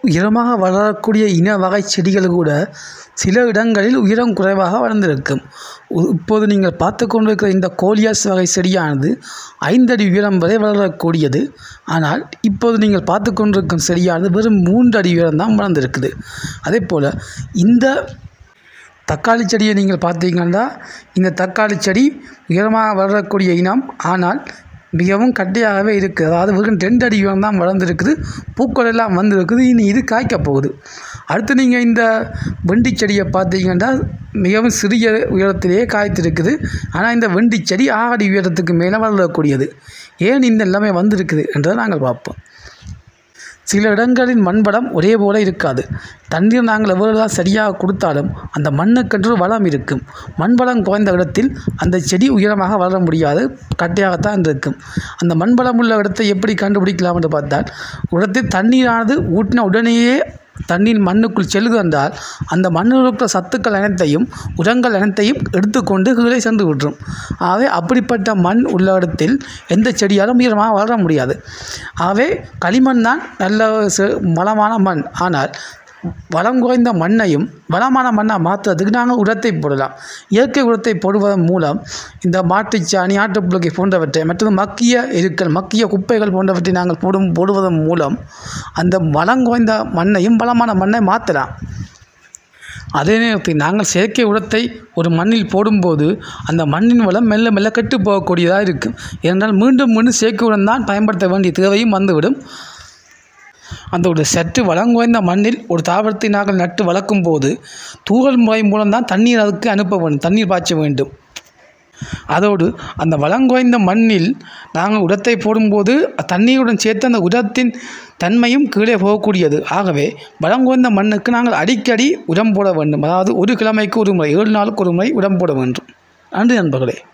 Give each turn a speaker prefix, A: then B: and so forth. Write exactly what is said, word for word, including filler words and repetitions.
A: உயரமாக வளரக்கூடிய இன வகை செடிகள் கூட சில இடங்களில் உயரம் குறைவாக வளர்ந்திருக்கும். இப்போது நீங்கள் பார்த்து கொண்டிருக்கிற இந்த கோலியாஸ் வகை செடியானது ஐந்தடி உயரம் வரை வளரக்கூடியது. ஆனால் இப்போது நீங்கள் பார்த்து கொண்டிருக்கும் செடியானது வெறும் மூன்று அடி உயரம் தான் வளர்ந்திருக்குது. அதே போல் இந்த தக்காளி செடியை நீங்கள் பார்த்தீங்கன்னா இந்த தக்காளி செடி உயரமாக வளரக்கூடிய இனம். ஆனால் மிகவும் கட்டையாகவே இருக்குது. அதாவது வெறும் ரெண்டு அடி உயரம் தான் வளர்ந்துருக்குது. பூக்கள் எல்லாம் வந்திருக்குது. இனி இது காய்க்க போகுது. அடுத்து நீங்கள் இந்த வெண்டி செடியை பார்த்தீங்கன்னா மிகவும் சிறிய உயரத்திலேயே காய்த்திருக்குது. ஆனால் இந்த வெண்டி செடி ஆறு அடி உயரத்துக்கு மேலே வளரக்கூடியது. ஏன் இந்த எல்லாமே வந்திருக்குது என்றதை நாங்கள் பார்ப்போம். சில இடங்களின் மண்வளம் ஒரே போல இருக்காது. தண்ணீர் நாங்கள் எவ்வளவு தான் சரியாக கொடுத்தாலும் அந்த மண்ணுக்கென்று வளம் இருக்கும். மண்வளம் குறைந்த இடத்தில் அந்த செடி உயரமாக வளர முடியாது, கட்டையாகத்தான் இருக்கும். அந்த மண்வளம் உள்ள இடத்தை எப்படி கண்டுபிடிக்கலாம் என்று பார்த்தால், இடத்தில் தண்ணீரானது ஊற்றின உடனேயே தண்ணீர் மண்ணுக்குள் செல்லுது என்றால் அந்த மண்ணில் இருக்கிற சத்துக்கள் அனைத்தையும் உரங்கள் அனைத்தையும் எடுத்துக்கொண்டு கீழே சென்று விட்டுரும். ஆகவே அப்படிப்பட்ட மண் உள்ள இடத்தில் எந்த செடியாலும் உயரமாக வளர முடியாது. ஆகவே களிமண் தான் நல்ல வளமான மண். ஆனால் வளம் குறைந்த மண்ணையும் வளமான மண்ணாக மாற்றுறதுக்கு நாங்கள் உரத்தை போடலாம். இயற்கை உரத்தை போடுவதன் மூலம் இந்த மாட்டுச்சாணி, ஆட்டுப்புழுக்கை போன்றவற்றை மற்றது மக்கிய எருக்கள், மக்கிய குப்பைகள் போன்றவற்றை நாங்கள் போடும் போடுவதன் மூலம் அந்த வளம் குறைந்த மண்ணையும் வளமான மண்ணை மாற்றலாம். அதே நேரத்தில் நாங்கள் செயற்கை உரத்தை ஒரு மண்ணில் போடும்போது அந்த மண்ணின் வளம் மெல்ல மெல்ல கெட்டு போகக்கூடியதாக இருக்கும். ஏனென்றால் மீண்டும் மீண்டும் செயற்கை உரம் தான் பயன்படுத்த வேண்டிய தேவையும் வந்துவிடும். அந்த ஒரு சற்று வளங்குறைந்த மண்ணில் ஒரு தாவரத்தை நாங்கள் நட்டு வளர்க்கும் போது தூறல் முறை மூலம்தான் தண்ணீர் அதுக்கு அனுப்ப வேண்டும், தண்ணீர் பாய்ச்ச வேண்டும். அதோடு அந்த வளங்குறைந்த மண்ணில் நாங்கள் உரத்தை போடும்போது தண்ணீருடன் சேர்த்து அந்த உரத்தின் தன்மையும் கீழே போகக்கூடியது. ஆகவே வளங்குறைந்த மண்ணுக்கு நாங்கள் அடிக்கடி உரம் போட வேண்டும். அதாவது ஒரு கிழமைக்கு ஒரு முறை, ஏழு நாளுக்கு ஒரு முறை உரம் போட வேண்டும். நன்றி நண்பர்களே.